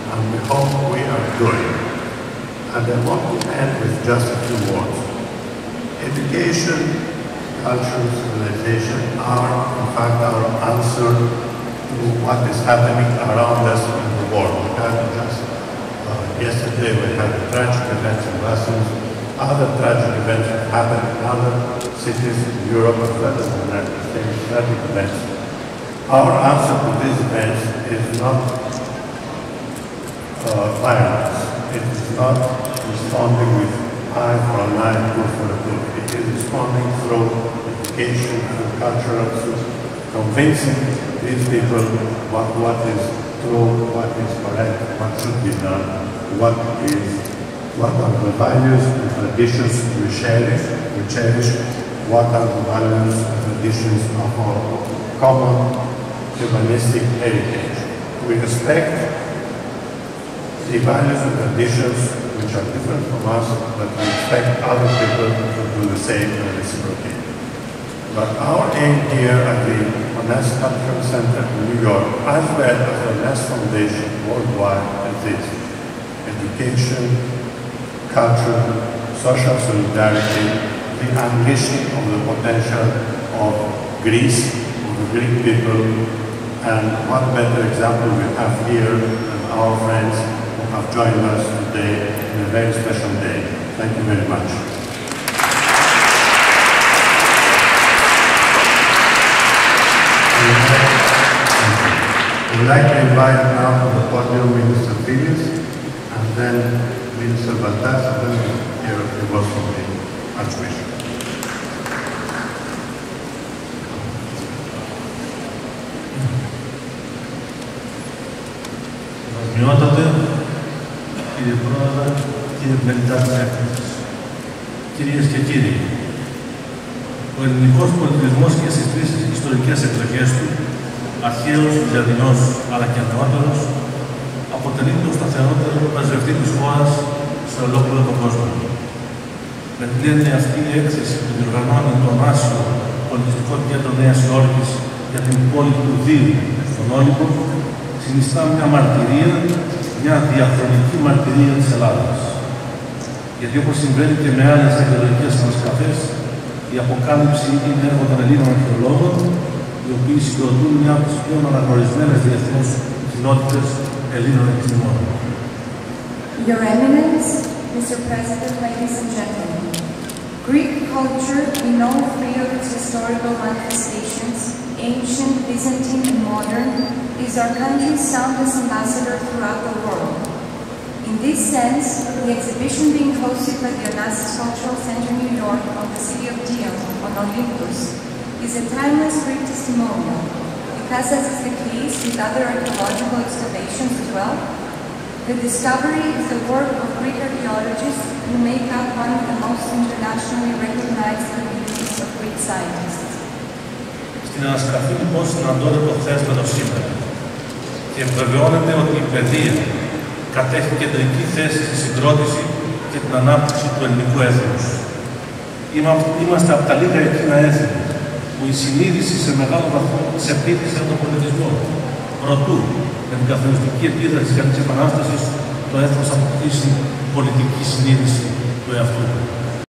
and we hope we are doing. And I want to end with just a few words. Education, culture, civilization are, in fact, our answer to what is happening around us in the world. We had just yesterday we had tragic events in Brussels, other tragic events that happened in other cities in Europe as well as in the United States, tragic events. Our answer to these events is not violence. It is not responding with eye for an eye, tooth for a tooth. It is responding through education, through cultural, through convincing these people what is true, what is correct, what should be done, what are the values and traditions we cherish, what are the values and traditions of our common humanistic heritage. We respect the values and traditions which are different from us, but we expect other people to do the same and reciprocate. But our aim here at the Onassis Cultural Center in New York, as well as the Onassis Foundation worldwide, is this: education, culture, social solidarity, the unleashing of the potential of Greece, of the Greek people, and what better example we have here than our friends who have joined us today in a very special day. Thank you very much. I'd like to invite now to the podium Minister Phyllis, and then Minister Baltas, and then we'll hear a few words from the Archbishop. Μειότατε, κύριε Πρόεδρε, κύριε Μελιτά της Έκθεσης, κυρίες και κύριοι, ο ελληνικός πολιτισμός και στις τρεις ιστορικές εκδοχές του, αρχαίος, βυζαντινός αλλά και νεότερος, αποτελεί το σταθερότερο πρεσβευτή της χώρας σε ολόκληρο τον κόσμο. Με την έννοια αυτή η έκθεση που διοργανώνει το Άσιο Πολιτιστικό Κέντρο Νέας Υόρκης για την πόλη του Δίου στον Όλυμπο, συνιστά μια μαρτυρία, μια διαχρονική μαρτυρία της Ελλάδας. Γιατί όπως συμβαίνει και με άλλες αρχαιολογικές ανασκαφές, η αποκάλυψη είναι έργο των Ελλήνων αρχαιολόγων, οι οποίοι συγκροτούν μια από τις πιο αναγνωρισμένες διεθνώς κοινότητες Ελλήνων επιστημόνων. Your Eminence, Mr. President, ladies and gentlemen, Greek culture in all three of its historical manifestations, ancient, Byzantine, and modern, is our country's soundest ambassador throughout the world. In this sense, the exhibition being hosted by the Onassis Cultural Center New York on the city of Dion on Olympus is a timeless Greek testimonial, because as is the case with other archaeological excavations as well, the discovery is the work of Greek archaeologists who make up one of the most internationally recognized communities of Greek scientists. Στην ανασκαφή λοιπόν συναντώνται το χθες με το σήμερα και επιβεβαιώνεται ότι η παιδεία κατέχει κεντρική θέση στη συγκρότηση και την ανάπτυξη του ελληνικού έθνους. Είμαστε από τα λίγα εκείνα έθνη που η συνείδηση σε μεγάλο βαθμό ξεπήδησε από τον πολιτισμό. Προτού, με την καθοριστική επίδραση της Γαλλικής Επανάστασης, το έθνος αποκτήσει πολιτική συνείδηση του εαυτού του.